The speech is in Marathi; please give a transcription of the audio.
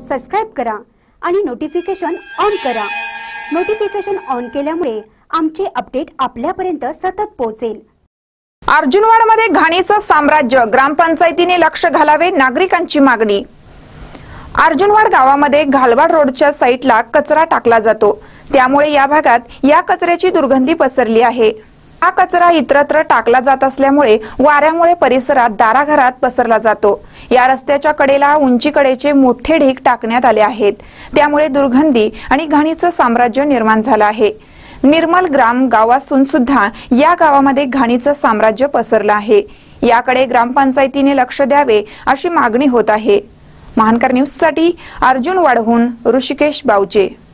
सबस्क्राइब करा आणि नोटिफिकेशन ऑन करा। नोटिफिकेशन ऑन केल्यामुळे आमचे अपडेट आपल्यापर्यंत सतत पोहोचेल। अर्जुनवाडमध्ये घाणीचं साम्राज्य, ग्रामपंचायतीने लक्ष घालावे, नागरिकांची मागणी। अर्जुनवाड गावामध्ये घालवाड रोडच्या साईडला कचरा टाकला जातो, त्यामुळे या भागात या कचऱ्याची दुर्गंधी पसरली आहे। हा कचरा इतरत्र टाकला जात असल्यामुळे वाऱ्यामुळे परिसरात दाराघरात पसरला जातो। या रस्त्याच्या कडेला उंचीकडेचे मोठे ढीग टाकण्यात आले आहेत, त्यामुळे दुर्गंधी आणि घाणीचं साम्राज्य निर्माण झालं आहे। निर्मल ग्राम गाव असून सुद्धा या गावामध्ये घाणीचं साम्राज्य पसरलं आहे। याकडे ग्रामपंचायतीने लक्ष द्यावे अशी मागणी होत आहे। महानकर न्यूज साठी अर्जुनवाडहून ऋषिकेश बावचे।